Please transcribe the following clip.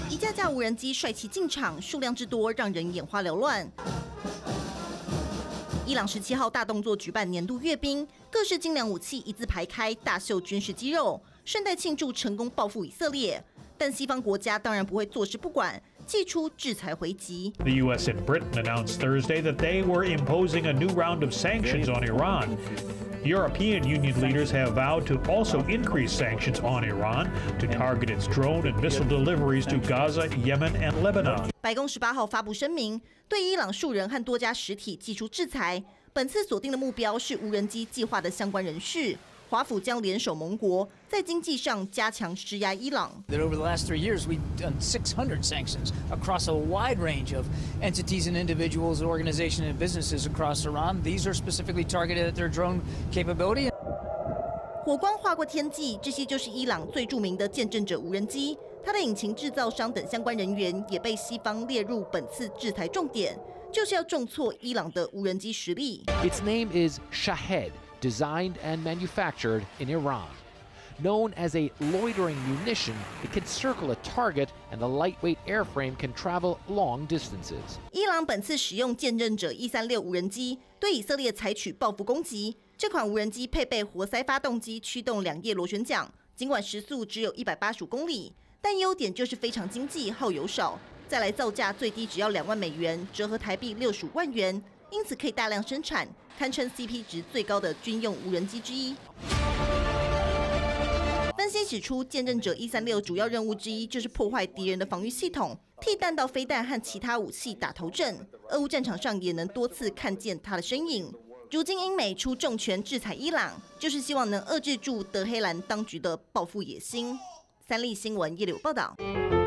一架架无人机帅气进场，数量之多让人眼花缭乱。伊朗17号大动作举办年度阅兵，各式精良武器一字排开，大秀军事肌肉，顺带庆祝成功报复以色列。但西方国家当然不会坐视不管，祭出制裁回击。 The U.S. and Britain announced Thursday that they were imposing a new round of sanctions on Iran. European Union leaders have vowed to also increase sanctions on Iran to target its drone and missile deliveries to Gaza, Yemen, and Lebanon. 白宫18号发布声明，对伊朗数人和多家实体祭出制裁。本次锁定的目标是无人机计划的相关人士。华府将联手盟国，在经济上加强施压伊朗。 That over the last 3 years, we've done 600 sanctions across a wide range of entities and individuals, organizations and businesses across Iran. These are specifically targeted at their drone capability. 火光划过天际，这些就是伊朗最著名的见证者无人机。它的引擎制造商等相关人员也被西方列入本次制裁重点，就是要重挫伊朗的无人机实力。 Its name is Shahed, designed and manufactured in Iran. Known as a loitering munition, it can circle a target and the lightweight airframe can travel long distances. 伊朗本次使用见证者136无人机，对以色列采取报复攻击。这款无人机配备活塞发动机，驱动2叶螺旋桨，尽管时速只有185公里，但优点就是非常经济，耗油少。再来造价最低只要2万美元，折合台币65万元，因此可以大量生产，堪称 CP 值最高的军用无人机之一。分析指出，见证者136主要任务之一就是破坏敌人的防御系统，替弹道飞弹和其他武器打头阵。俄乌战场上也能多次看见它的身影。如今英美出重拳制裁伊朗，就是希望能遏制住德黑兰当局的报复野心。三立新闻叶柳报道。